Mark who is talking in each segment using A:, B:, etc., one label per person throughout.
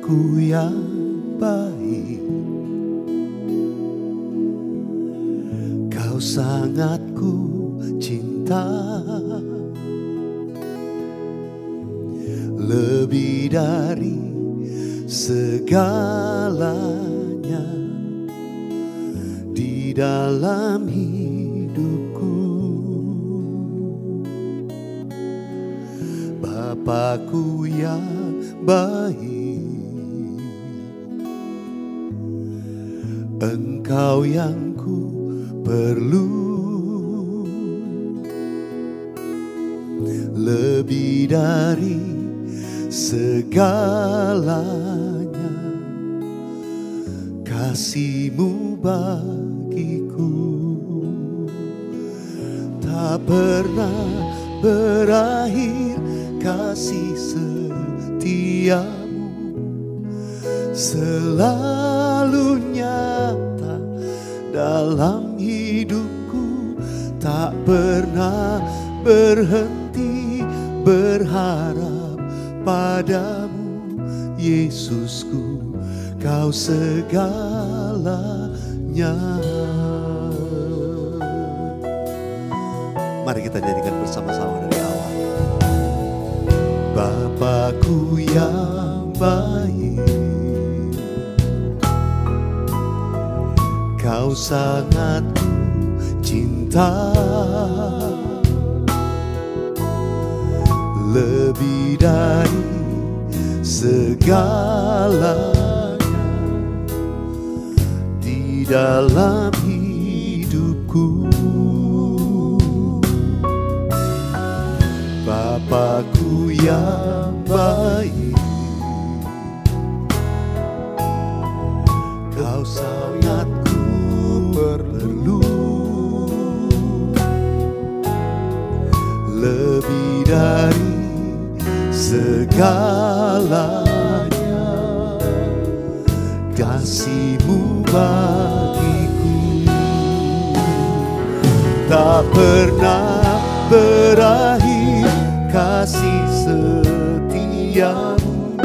A: Bapakku yang baik, Kau sangat ku cinta, lebih dari segalanya di dalam hidupku. Bapakku yang baik, Engkau yang ku perlu, lebih dari segalanya kasih-Mu bagiku tak pernah berakhir. Kasih setiamu selalu nyata dalam hidupku, tak pernah berhenti berharap padamu, Yesusku, Kau segalanya. Mari kita nyanyikan bersama-sama dari awal. Bapakku yang baik, Kau sangat ku cinta, lebih dari segalanya di dalam hidupku. Bapakku yang baik, Kau sangat ku perlu, lebih dari segalanya kasih-Mu bagiku tak pernah berakhir. Kasih setiamu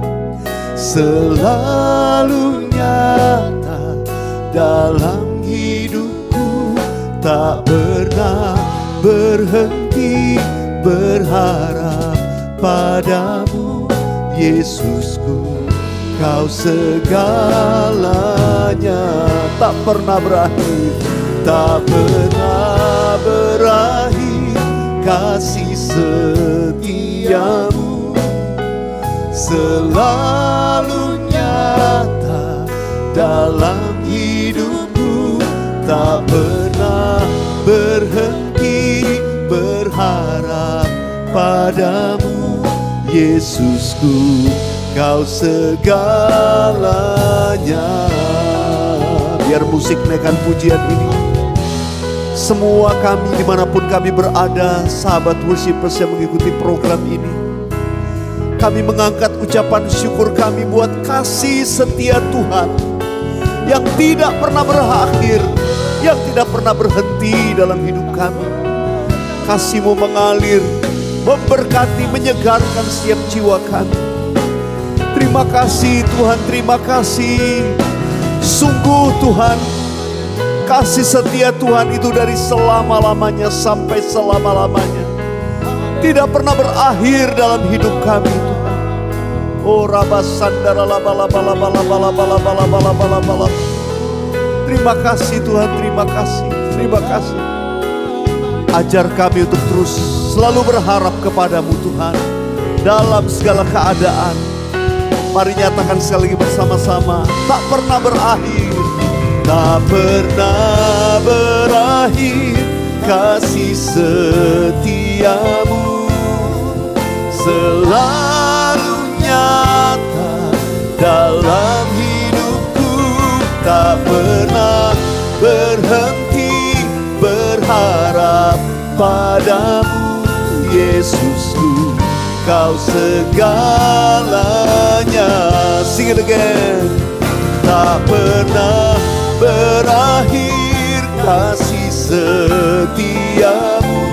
A: selalu nyata dalam hidupku, tak pernah berhenti berharap padamu, Yesusku, Kau segalanya. Tak pernah berakhir, tak pernah berakhir. Kasih setiamu selalu nyata dalam hidupku, tak pernah berhenti berharap padamu, Yesusku, Kau segalanya. Biar musik naikkan pujian ini. Semua kami dimanapun kami berada, sahabat worshipers yang mengikuti program ini, kami mengangkat ucapan syukur kami buat kasih setia Tuhan yang tidak pernah berakhir, yang tidak pernah berhenti dalam hidup kami. Kasih-Mu mengalir, memberkati, menyegarkan setiap jiwa kami. Terima kasih Tuhan, terima kasih. Sungguh Tuhan, kasih setia Tuhan itu dari selama-lamanya sampai selama-lamanya, tidak pernah berakhir dalam hidup kami Tuhan. Oh rabasandara laba. Terima kasih Tuhan, terima kasih, terima kasih. Ajar kami untuk terus selalu berharap kepadamu Tuhan dalam segala keadaan. Mari nyatakan sekali lagi bersama-sama, tak pernah berakhir. Tak pernah berakhir kasih setiamu selalu nyata dalam hidupku, tak pernah berhenti berharap padamu, Yesusku, Kau segalanya. Sing it again. Tak pernah berakhir kasih setiamu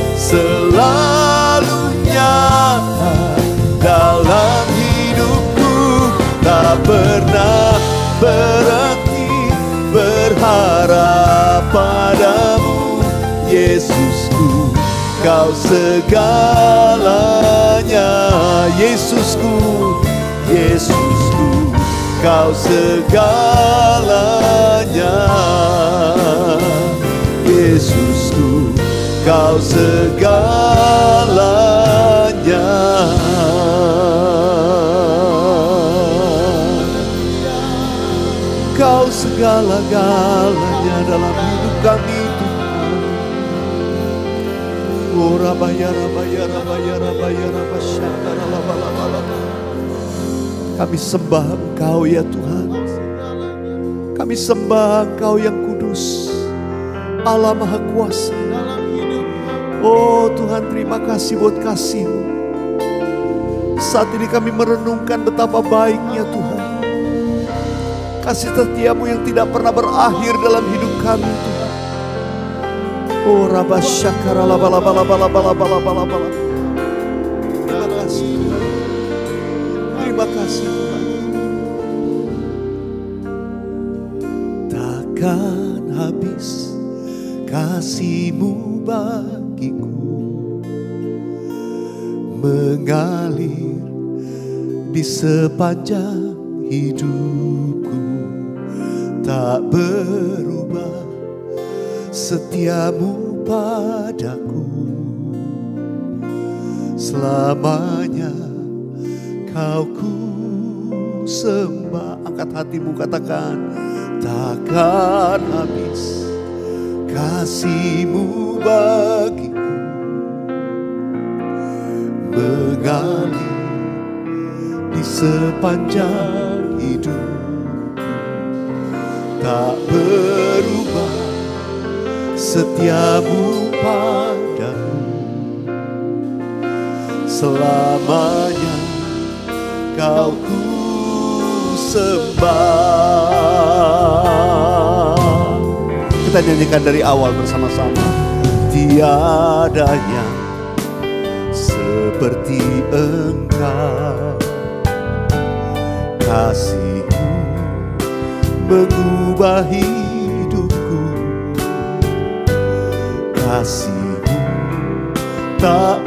A: selalu nyata dalam hidupku, Yesusku, Kau segalanya. Yesusku, Yesusku, Kau segalanya. Yesusku, Kau segalanya. Kau segala-galanya dalam hidup kami, Tuhan. Oh, kami sembah Engkau ya Tuhan. Kami sembah Engkau yang kudus, Allah Maha Kuasa. Oh Tuhan, terima kasih buat kasih-Mu. Saat ini kami merenungkan betapa baiknya Tuhan, kasih setia-Mu yang tidak pernah berakhir dalam hidup kami Tuhan. Oh Rabba Syakara laba. Terima kasih Tuhan. Terima kasih Tuhan. Takkan habis kasih-Mu bagiku, mengalir di sepanjang hidupku. Tak berubah setia-Mu padaku, selamanya Kau ku sembah. Angkat hatimu, katakan, takkan habis kasih-Mu bagiku, mengalir di sepanjang hidup. Tak berubah setia-Mu padaku, selamanya Kau ku sembah. Kita nyanyikan dari awal bersama-sama. Tiada yang seperti Engkau, kasih-Mu mengubah hidupku. Kasih-Mu tak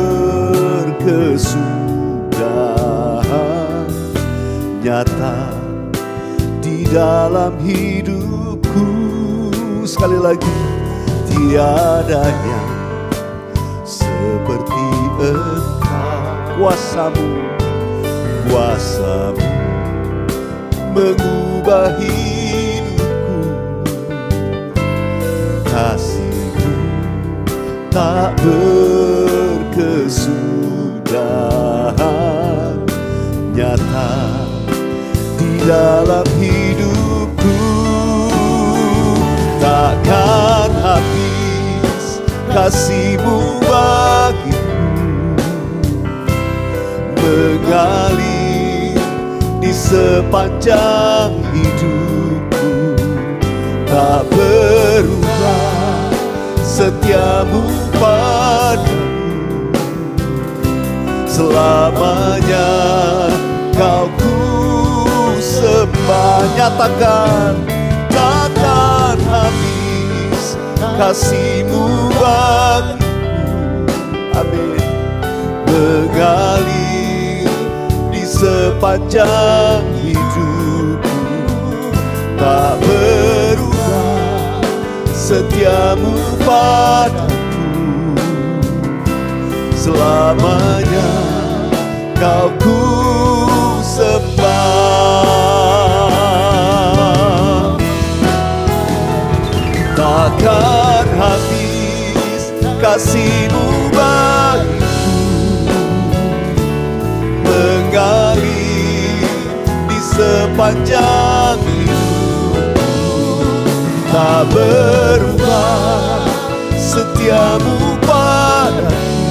A: berkesudahan, nyata di dalam hidupku. Sekali lagi, tiada yang seperti Engkau. Kuasa-Mu mengubah hidupku. Kasih-Mu tak berkesudahan, nyata di dalam hidupku. Takkan habis kasih-Mu bagiku, mengalir di sepanjang hidupku. Tak berubah setia-Mu padaku, selamanya Kau ku sembah. Nyatakan, takkan habis kasih-Mu bagiku. Amin. Mengalir di sepanjang hidupku. Tak berubah setia-Mu padaku, selamanya Kau ku sembah. Takkan habis kasih-Mu bagiku, mengalir di sepanjang hidupku. Tak berubah setia-Mu padaku,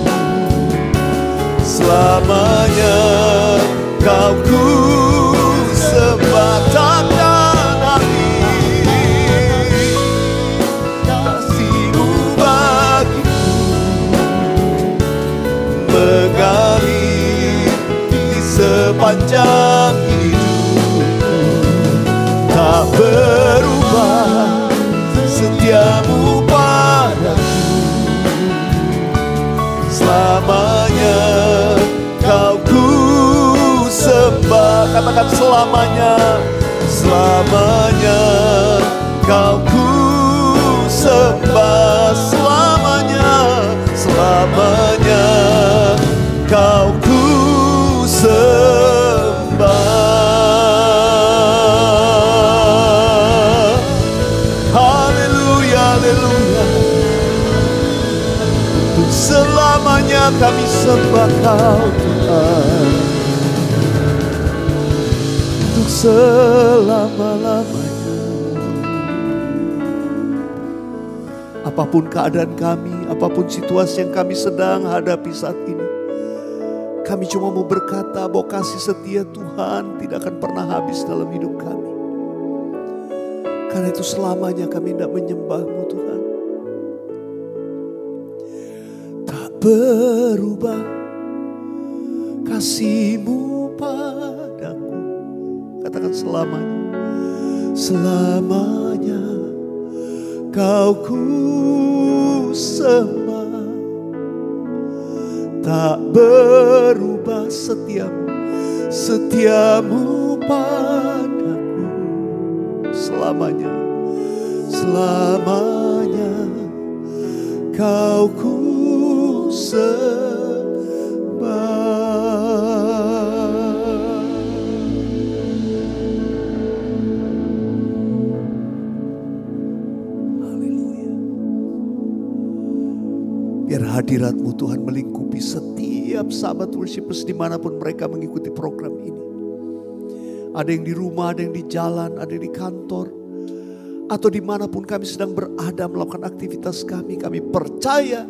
A: selamanya Kau ku sembah. Takkan habis kasih-Mu bagiku, mengalir di sepanjang hidupku. Tak berubah setia-Mu padaku, Katakan selamanya, selamanya Kau ku sembah, selamanya, selamanya Kau ku sembah. Haleluya, haleluya. Untuk selamanya kami sembah Kau Tuhan, untuk selama-lamanya. Apapun keadaan kami, apapun situasi yang kami sedang hadapi saat ini, kami cuma mau berkata bahwa kasih setia Tuhan tidak akan pernah habis dalam hidup kami. Karena itu selamanya kami hendak menyembah-Mu Tuhan. Tak berubah kasih-Mu padaku. Katakan selamanya. Selamanya Kau ku sembah. Tak berubah setiamu padaku. Selamanya, selamanya Kau ku sembah. Haleluya. Biar hadirat-Mu Tuhan melingkupi setiap sahabat worshipers dimanapun mereka mengikuti program ini. Ada yang di rumah, ada yang di jalan, ada yang di kantor, atau dimanapun kami sedang berada melakukan aktivitas kami. Kami percaya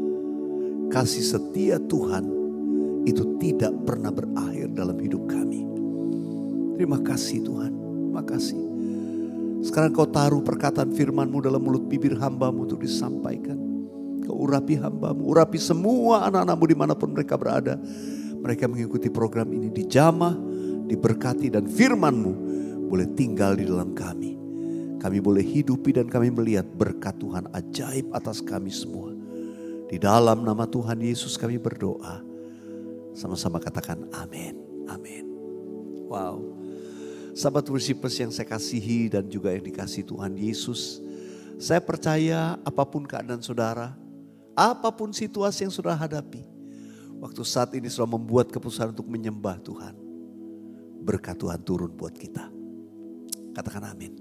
A: kasih setia Tuhan itu tidak pernah berakhir dalam hidup kami. Terima kasih Tuhan, terima kasih. Sekarang Kau taruh perkataan firman-Mu dalam mulut bibir hamba-Mu untuk disampaikan. Kau urapi hamba-Mu, urapi semua anak-anak-Mu dimanapun mereka berada. Mereka mengikuti program ini dijamah, diberkati, dan firman-Mu boleh tinggal di dalam kami. Kami boleh hidupi dan kami melihat berkat Tuhan ajaib atas kami semua. Di dalam nama Tuhan Yesus kami berdoa. Sama-sama katakan amin, amin. Wow. Sahabat worshipers yang saya kasihi dan juga yang dikasihi Tuhan Yesus. Saya percaya apapun keadaan saudara, apapun situasi yang saudara hadapi, waktu saat ini sudah membuat keputusan untuk menyembah Tuhan, berkat Tuhan turun buat kita. Katakan amin.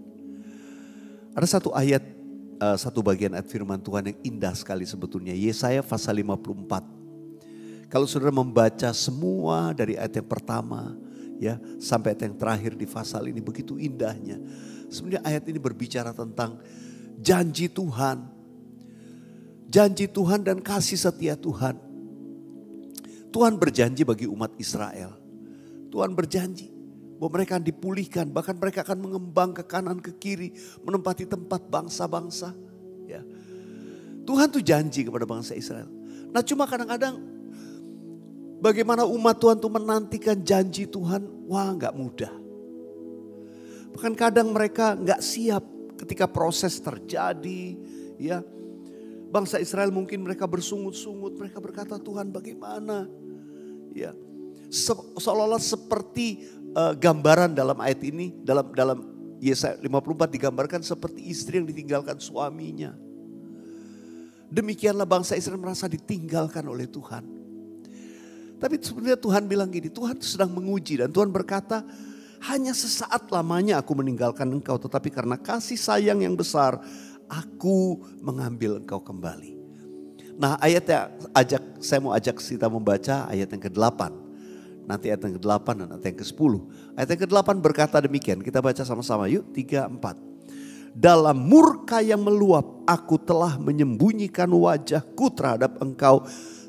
A: Ada satu ayat, satu bagian ayat firman Tuhan yang indah sekali sebetulnya. Yesaya pasal 54. Kalau saudara membaca semua dari ayat yang pertama ya sampai ayat yang terakhir di pasal ini, begitu indahnya. Sebenarnya ayat ini berbicara tentang janji Tuhan. Janji Tuhan dan kasih setia Tuhan. Tuhan berjanji bagi umat Israel. Tuhan berjanji bahwa mereka akan dipulihkan, bahkan mereka akan mengembang ke kanan ke kiri, menempati tempat bangsa-bangsa. Ya. Tuhan tuh janji kepada bangsa Israel. Nah cuma kadang-kadang bagaimana umat Tuhan tuh menantikan janji Tuhan, wah gak mudah. Bahkan kadang mereka gak siap ketika proses terjadi. Ya, bangsa Israel mungkin mereka bersungut-sungut, mereka berkata Tuhan bagaimana. Ya, seolah-olah seperti gambaran dalam ayat ini, dalam Yesaya 54 digambarkan seperti istri yang ditinggalkan suaminya. Demikianlah bangsa Israel merasa ditinggalkan oleh Tuhan. Tapi sebenarnya Tuhan bilang gini, Tuhan sedang menguji dan Tuhan berkata, hanya sesaat lamanya aku meninggalkan engkau, tetapi karena kasih sayang yang besar, aku mengambil engkau kembali. Nah ayatnya saya mau ajak kita membaca ayat yang ke-8. Nanti ayat yang ke-8 dan ayat yang ke-10. Ayat yang ke-8 berkata demikian, kita baca sama-sama yuk, 3, 4. Dalam murka yang meluap, aku telah menyembunyikan wajahku terhadap engkau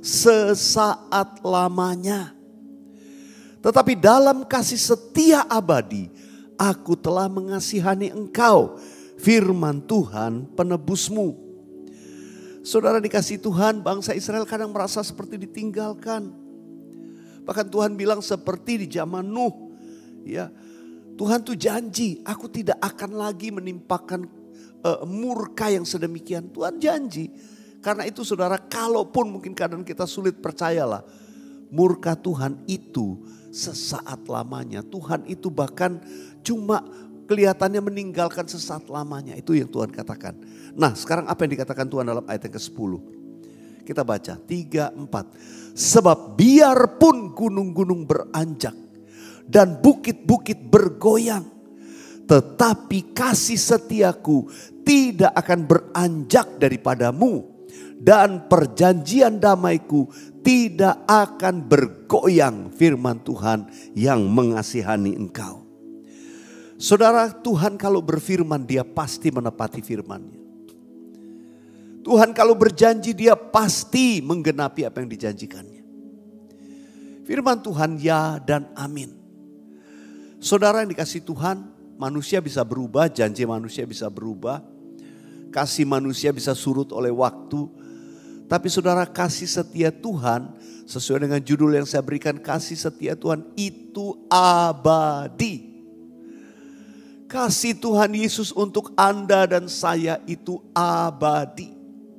A: sesaat lamanya. Tetapi dalam kasih setia abadi, aku telah mengasihani engkau, firman Tuhan penebusmu. Saudara dikasih Tuhan, bangsa Israel kadang merasa seperti ditinggalkan. Bahkan Tuhan bilang seperti di zaman Nuh. Ya, Tuhan tuh janji, aku tidak akan lagi menimpakan murka yang sedemikian. Tuhan janji. Karena itu saudara, kalaupun mungkin keadaan kita sulit, percayalah murka Tuhan itu sesaat lamanya. Tuhan itu bahkan cuma kelihatannya meninggalkan sesaat lamanya. Itu yang Tuhan katakan. Nah sekarang apa yang dikatakan Tuhan dalam ayat yang ke-10? Kita baca 3, 4. Sebab biarpun gunung-gunung beranjak dan bukit-bukit bergoyang, tetapi kasih setiaku tidak akan beranjak daripadamu. Dan perjanjian damaiku tidak akan bergoyang, firman Tuhan yang mengasihani engkau. Saudara, Tuhan kalau berfirman dia pasti menepati firman-Nya. Tuhan kalau berjanji dia pasti menggenapi apa yang dijanjikannya. Firman Tuhan ya dan amin. Saudara yang dikasih Tuhan, manusia bisa berubah, janji manusia bisa berubah. Kasih manusia bisa surut oleh waktu. Tapi saudara, kasih setia Tuhan sesuai dengan judul yang saya berikan, kasih setia Tuhan itu abadi. Kasih Tuhan Yesus untuk Anda dan saya itu abadi.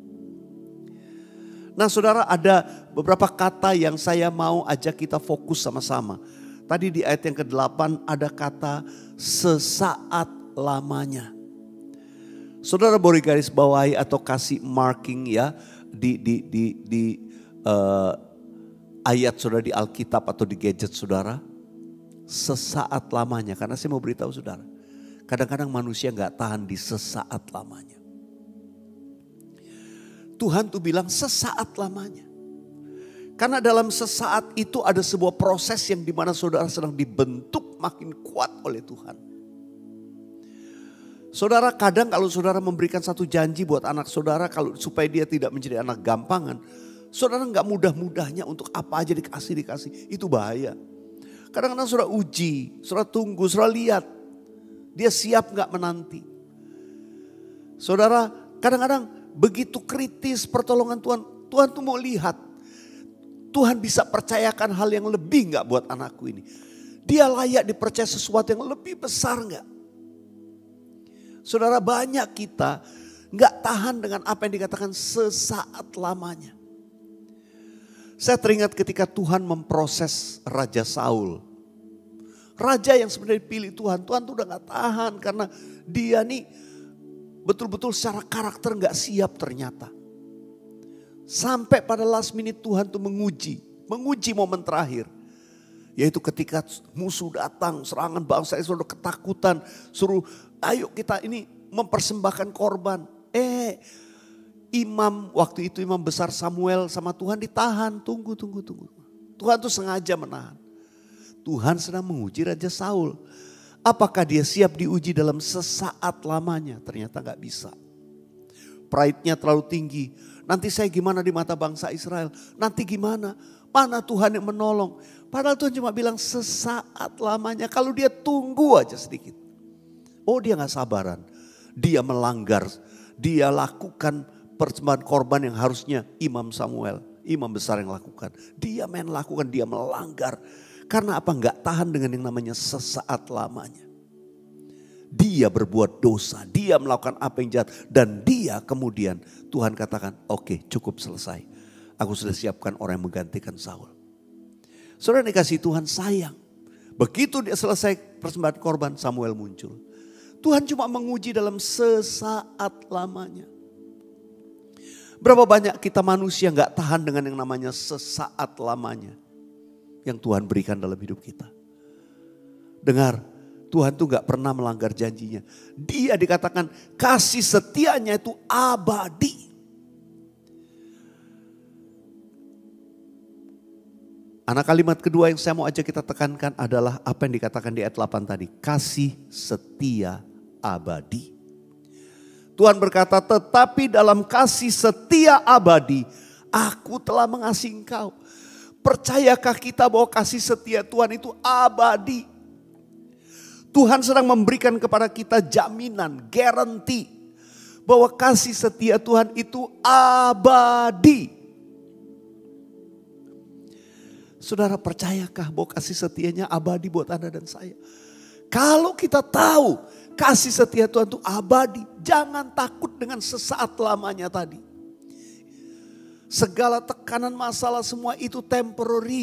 A: Nah saudara, ada beberapa kata yang saya mau ajak kita fokus sama-sama. Tadi di ayat yang ke-8 ada kata sesaat lamanya. Saudara boleh garis bawahi atau kasih marking ya di ayat saudara di Alkitab atau di gadget saudara. Sesaat lamanya, karena saya mau beritahu saudara. Kadang-kadang manusia gak tahan di sesaat lamanya. Tuhan tuh bilang sesaat lamanya. Karena dalam sesaat itu ada sebuah proses yang dimana saudara sedang dibentuk makin kuat oleh Tuhan. Saudara, kadang kalau saudara memberikan satu janji buat anak saudara kalau supaya dia tidak menjadi anak gampangan, saudara gak mudah-mudahnya untuk apa aja dikasih. Itu bahaya. Kadang-kadang saudara uji, saudara tunggu, saudara lihat. Dia siap gak menanti. Saudara, kadang-kadang begitu kritis pertolongan Tuhan. Tuhan tuh mau lihat. Tuhan bisa percayakan hal yang lebih gak buat anakku ini. Dia layak dipercaya sesuatu yang lebih besar gak? Saudara, banyak kita gak tahan dengan apa yang dikatakan sesaat lamanya. Saya teringat ketika Tuhan memproses Raja Saul. Raja yang sebenarnya dipilih Tuhan. Tuhan tuh udah gak tahan karena dia nih betul-betul secara karakter gak siap ternyata. Sampai pada last minute Tuhan tuh menguji momen terakhir. Yaitu ketika musuh datang, serangan bangsa Israel ketakutan. Suruh ayo kita ini mempersembahkan korban. Waktu itu imam besar Samuel sama Tuhan ditahan. Tunggu. Tuhan tuh sengaja menahan. Tuhan sedang menguji Raja Saul. Apakah dia siap diuji dalam sesaat lamanya? Ternyata gak bisa. Pride-nya terlalu tinggi. Nanti saya gimana di mata bangsa Israel? Nanti gimana? Mana Tuhan yang menolong? Padahal Tuhan cuma bilang sesaat lamanya. Kalau dia tunggu aja sedikit. Oh dia gak sabaran. Dia melanggar. Dia lakukan persembahan korban yang harusnya Imam Samuel, imam besar yang lakukan. Dia lakukan, dia melanggar. Karena apa? Gak tahan dengan yang namanya sesaat lamanya. Dia berbuat dosa, dia melakukan apa yang jahat. Dan dia kemudian Tuhan katakan, oke, cukup selesai. Aku sudah siapkan orang yang menggantikan Saul. Saudara dikasih Tuhan sayang. Begitu dia selesai persembahan korban, Samuel muncul. Tuhan cuma menguji dalam sesaat lamanya. Berapa banyak kita manusia gak tahan dengan yang namanya sesaat lamanya. Yang Tuhan berikan dalam hidup kita. Dengar, Tuhan tuh gak pernah melanggar janjinya. Dia dikatakan kasih setianya itu abadi. Anak kalimat kedua yang saya mau ajak kita tekankan adalah apa yang dikatakan di ayat 8 tadi. Kasih setia abadi. Tuhan berkata, tetapi dalam kasih setia abadi, aku telah mengasihi engkau. Percayakah kita bahwa kasih setia Tuhan itu abadi? Tuhan sedang memberikan kepada kita jaminan, guarantee. Bahwa kasih setia Tuhan itu abadi. Saudara percayakah bahwa kasih setianya abadi buat Anda dan saya? Kalau kita tahu kasih setia Tuhan itu abadi, jangan takut dengan sesaat lamanya tadi. Segala tekanan masalah semua itu temporary.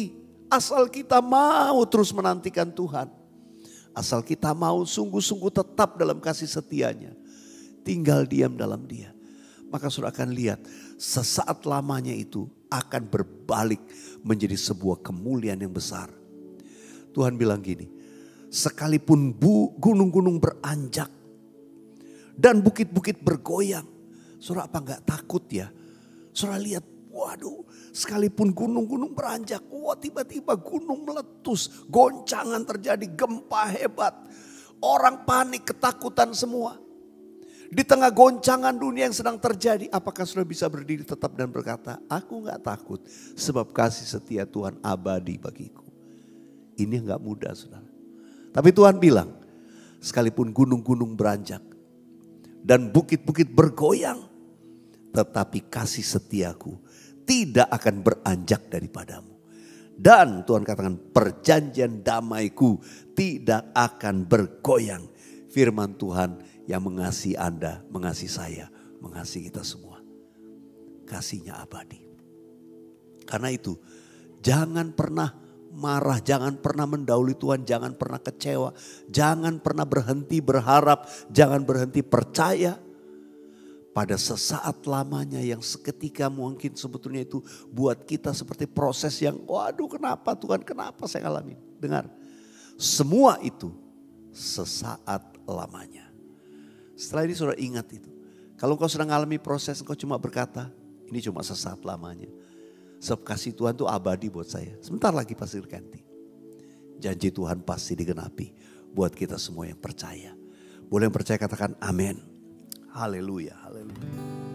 A: Asal kita mau terus menantikan Tuhan. Asal kita mau sungguh-sungguh tetap dalam kasih setianya. Tinggal diam dalam Dia. Maka saudara akan lihat sesaat lamanya itu akan berbalik menjadi sebuah kemuliaan yang besar. Tuhan bilang gini, sekalipun gunung-gunung beranjak dan bukit-bukit bergoyang. Saudara apa enggak takut ya? Saudara lihat, waduh, sekalipun gunung-gunung beranjak, wah tiba-tiba gunung meletus, goncangan terjadi, gempa hebat. Orang panik, ketakutan semua. Di tengah goncangan dunia yang sedang terjadi, apakah saudara bisa berdiri tetap dan berkata, aku enggak takut sebab kasih setia Tuhan abadi bagiku. Ini enggak mudah saudara. Tapi Tuhan bilang, sekalipun gunung-gunung beranjak dan bukit-bukit bergoyang, tetapi kasih setiaku tidak akan beranjak daripadamu. Dan Tuhan katakan perjanjian damaiku tidak akan bergoyang. Firman Tuhan yang mengasihi Anda, mengasihi saya, mengasihi kita semua. Kasihnya abadi. Karena itu jangan pernah marah, jangan pernah mendahului Tuhan, jangan pernah kecewa. Jangan pernah berhenti berharap, jangan berhenti percaya. Pada sesaat lamanya yang seketika mungkin sebetulnya itu buat kita seperti proses yang waduh kenapa Tuhan, kenapa saya alami. Dengar, semua itu sesaat lamanya. Setelah ini saudara ingat itu. Kalau engkau sedang mengalami proses, engkau cuma berkata ini cuma sesaat lamanya. Sebab kasih Tuhan itu abadi buat saya. Sebentar lagi pasti diganti. Janji Tuhan pasti digenapi buat kita semua yang percaya. Boleh yang percaya katakan amin. Haleluya, haleluya.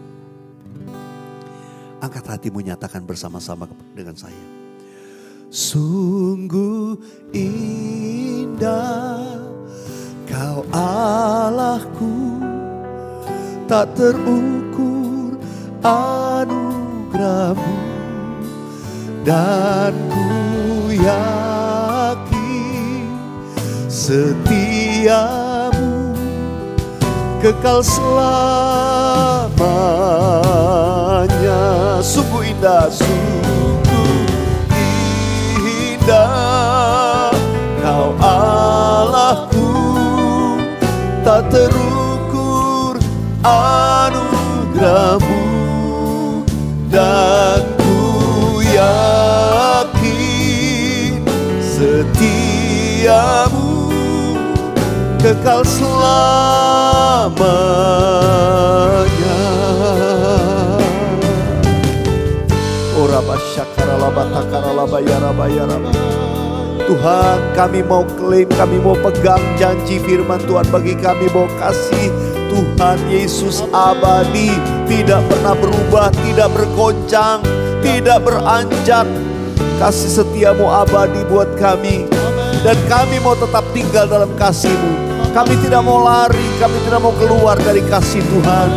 A: Angkat hatimu, nyatakan bersama-sama dengan saya. Sungguh indah Kau Allahku, tak terukur anugerahmu, dan ku yakin setiamu kekal selamanya. Sungguh indah, sungguh indah Kau Allahku, tak terukur anugerahmu, dan ku yakin setiamu kekal selamanya. Tuhan, kami mau klaim, kami mau pegang janji firman Tuhan bagi kami bahwa kasih Tuhan Yesus abadi, tidak pernah berubah, tidak bergoncang, tidak beranjak. Kasih setiamu abadi buat kami, dan kami mau tetap tinggal dalam kasih-Mu. Kami tidak mau lari, kami tidak mau keluar dari kasih Tuhan.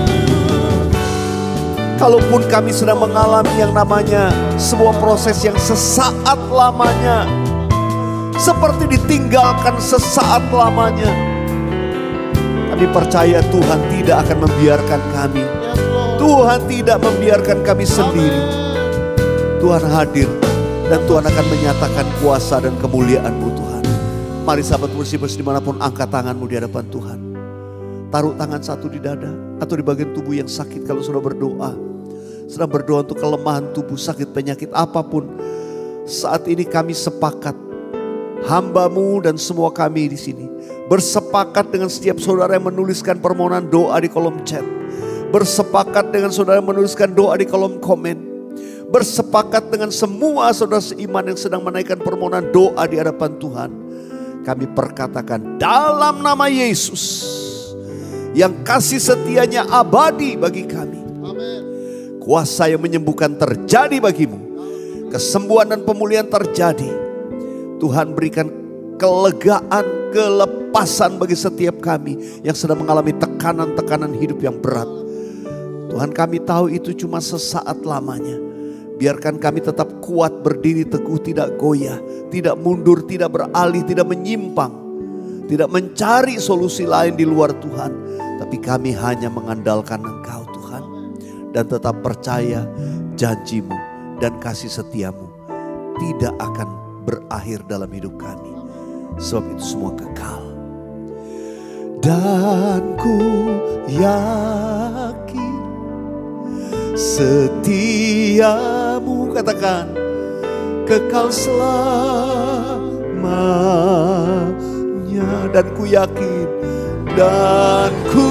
A: Kalaupun kami sedang mengalami yang namanya sebuah proses yang sesaat lamanya, seperti ditinggalkan sesaat lamanya, kami percaya Tuhan tidak akan membiarkan kami. Tuhan tidak membiarkan kami sendiri. Tuhan hadir dan Tuhan akan menyatakan kuasa dan kemuliaan-Mu Tuhan. Mari sahabat Worshipers dimanapun, angkat tanganmu di hadapan Tuhan. Taruh tangan satu di dada atau di bagian tubuh yang sakit kalau sudah berdoa. Sedang berdoa untuk kelemahan tubuh, sakit, penyakit apapun. Saat ini kami sepakat, hamba-Mu dan semua kami di sini bersepakat dengan setiap saudara yang menuliskan permohonan doa di kolom chat. Bersepakat dengan saudara yang menuliskan doa di kolom komen. Bersepakat dengan semua saudara seiman yang sedang menaikkan permohonan doa di hadapan Tuhan. Kami perkatakan dalam nama Yesus yang kasih setianya abadi bagi kami. Kuasa yang menyembuhkan terjadi bagimu. Kesembuhan dan pemulihan terjadi. Tuhan berikan kelegaan, kelepasan bagi setiap kami yang sedang mengalami tekanan-tekanan hidup yang berat. Tuhan, kami tahu itu cuma sesaat lamanya. Biarkan kami tetap kuat, berdiri teguh, tidak goyah, tidak mundur, tidak beralih, tidak menyimpang, tidak mencari solusi lain di luar Tuhan. Tapi kami hanya mengandalkan Engkau Tuhan, dan tetap percaya janji-Mu dan kasih setia-Mu tidak akan berakhir dalam hidup kami. Sebab itu semua kekal. Dan ku yakin setiamu, katakan, kekal selamanya. Dan ku yakin, dan ku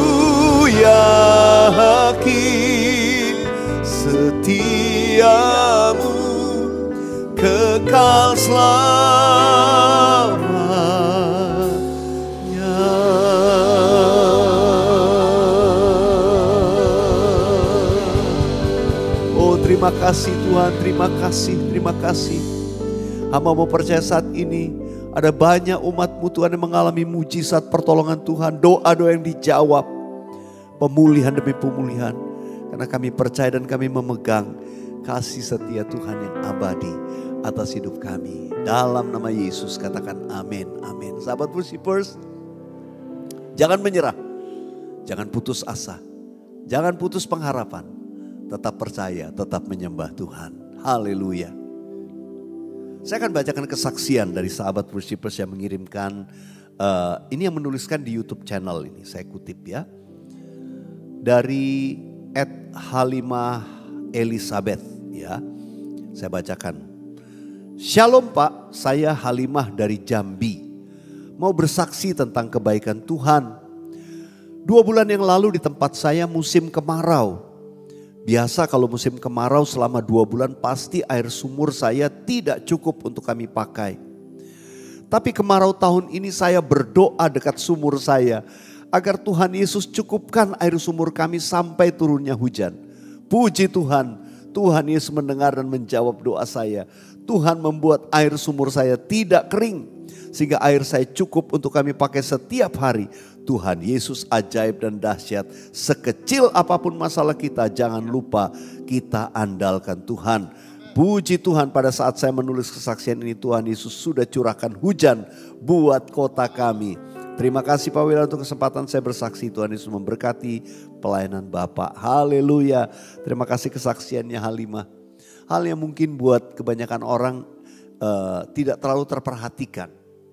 A: yakin setiamu kekal selamanya. Oh, terima kasih Tuhan, terima kasih, terima kasih. Hamba mau percaya saat ini ada banyak umat-Mu Tuhan yang mengalami mujizat pertolongan Tuhan. Doa-doa yang dijawab, pemulihan demi pemulihan. Karena kami percaya dan kami memegang kasih setia Tuhan yang abadi atas hidup kami. Dalam nama Yesus katakan amin, amin. Sahabat worshipers, jangan menyerah, jangan putus asa, jangan putus pengharapan. Tetap percaya, tetap menyembah Tuhan. Haleluya. Saya akan bacakan kesaksian dari sahabat worshipers yang mengirimkan, ini yang menuliskan di YouTube channel ini, saya kutip ya. Dari @Halimah Elizabeth ya. Saya bacakan. Shalom Pak, saya Halimah dari Jambi. Mau bersaksi tentang kebaikan Tuhan. 2 bulan yang lalu di tempat saya musim kemarau. Biasa kalau musim kemarau selama 2 bulan pasti air sumur saya tidak cukup untuk kami pakai. Tapi kemarau tahun ini saya berdoa dekat sumur saya agar Tuhan Yesus cukupkan air sumur kami sampai turunnya hujan. Puji Tuhan, Tuhan Yesus mendengar dan menjawab doa saya. Tuhan membuat air sumur saya tidak kering sehingga air saya cukup untuk kami pakai setiap hari. Tuhan Yesus ajaib dan dahsyat. Sekecil apapun masalah kita, jangan lupa kita andalkan Tuhan. Puji Tuhan, pada saat saya menulis kesaksian ini Tuhan Yesus sudah curahkan hujan buat kota kami. Terima kasih Pak Wira untuk kesempatan saya bersaksi. Tuhan Yesus memberkati pelayanan Bapak. Haleluya. Terima kasih kesaksiannya Halimah. Hal yang mungkin buat kebanyakan orang tidak terlalu terperhatikan.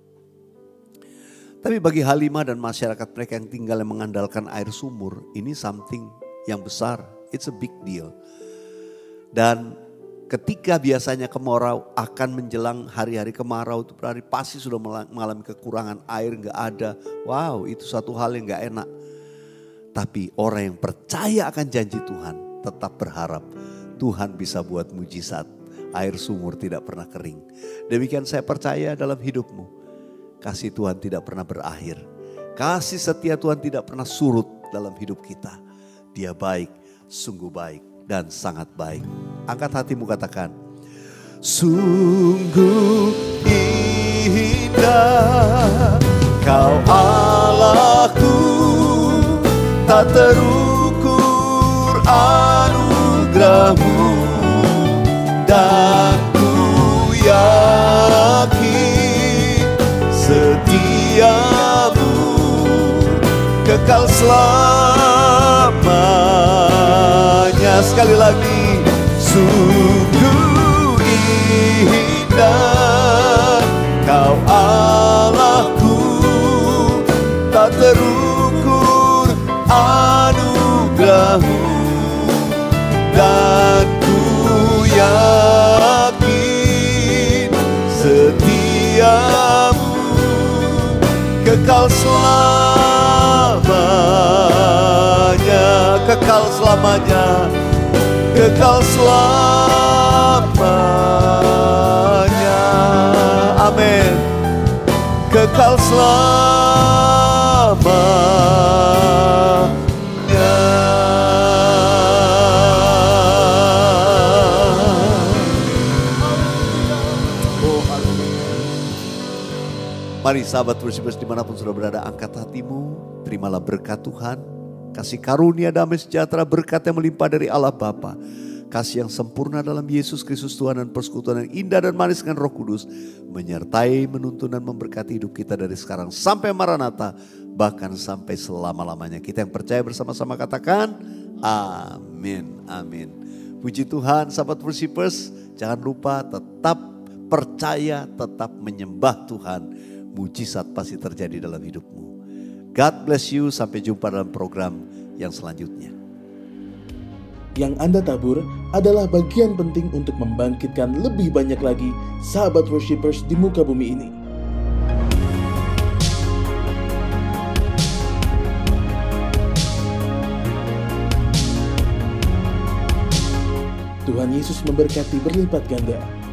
A: Tapi bagi Halimah dan masyarakat mereka yang tinggal yang mengandalkan air sumur, ini something yang besar. It's a big deal. Dan ketika biasanya kemarau akan menjelang hari-hari kemarau itu berarti pasti sudah mengalami kekurangan air, gak ada. Wow, itu satu hal yang gak enak. Tapi orang yang percaya akan janji Tuhan tetap berharap Tuhan bisa buat mujizat. Air sumur tidak pernah kering. Demikian saya percaya dalam hidupmu. Kasih Tuhan tidak pernah berakhir. Kasih setia Tuhan tidak pernah surut dalam hidup kita. Dia baik, sungguh baik dan sangat baik. Angkat hatimu katakan, sungguh indah Kau Allahku, tak terukur anugerahmu, dan ku yakin setiamu kekal selamanya. Sekali lagi, sungguh indah Kau Allahku, tak terukur anugerahmu, dan ku yakin setiamu kekal selamanya, kekal selamanya, kekal selamanya. Amin. Kekal selamanya. Mari sahabat worshipers dimanapun sudah berada, angkat hatimu, terimalah berkat Tuhan. Kasih karunia damai sejahtera, berkat yang melimpah dari Allah Bapa, kasih yang sempurna dalam Yesus Kristus Tuhan, dan persekutuan yang indah dan manis dengan Roh Kudus menyertai, menuntun dan memberkati hidup kita dari sekarang sampai Maranatha, bahkan sampai selama-lamanya. Kita yang percaya bersama-sama katakan amin, amin. Puji Tuhan sahabat worshipers, jangan lupa tetap percaya, tetap menyembah Tuhan, mujizat pasti terjadi dalam hidupmu. God bless you, sampai jumpa dalam program yang selanjutnya.
B: Yang Anda tabur adalah bagian penting untuk membangkitkan lebih banyak lagi sahabat worshipers di muka bumi ini. Tuhan Yesus memberkati berlipat ganda.